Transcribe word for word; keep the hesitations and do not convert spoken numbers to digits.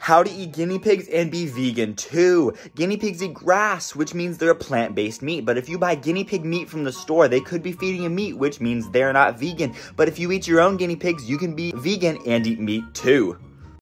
How to eat guinea pigs and be vegan too. Guinea pigs eat grass, which means they're a plant-based meat. But if you buy guinea pig meat from the store, they could be feeding you meat, which means they're not vegan. But if you eat your own guinea pigs, you can be vegan and eat meat too.